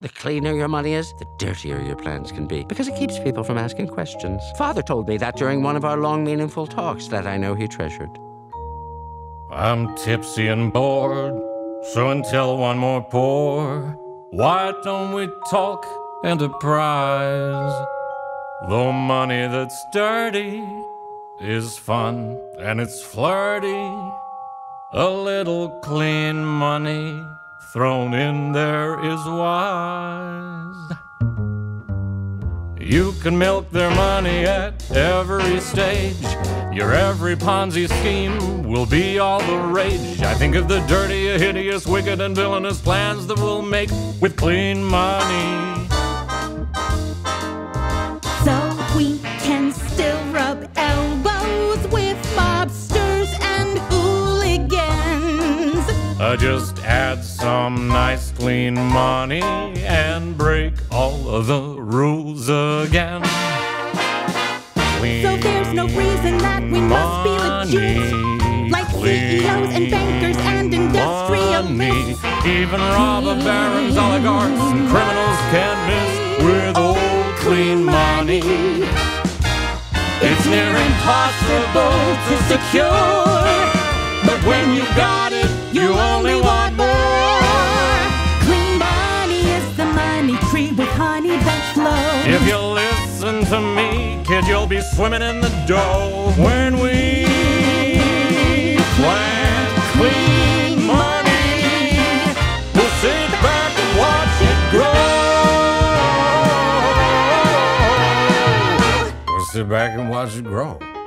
The cleaner your money is, the dirtier your plans can be, because it keeps people from asking questions. Father told me that during one of our long, meaningful talks that I know he treasured. I'm tipsy and bored, so until one more pour, why don't we talk enterprise? The money that's dirty is fun and it's flirty. A little clean money thrown in there is wise. You can milk their money at every stage. Your every Ponzi scheme will be all the rage. I think of the dirty, hideous, wicked, and villainous plans that we'll make with clean money. So we can still rub elbows with mobsters and hooligans. Just add some nice clean money and break all of the rules again. Clean so there's no reason that we must be legit, like CEOs and bankers and industrialists. Even robber barons, oligarchs, and criminals can't miss with old clean money. It's near impossible to secure, but when you got it, you only want more. Clean money is the money tree with honey that flows. If you listen to me, kid, you'll be swimming in the dough. When we plant clean money, we'll sit back and watch it grow. We'll sit back and watch it grow.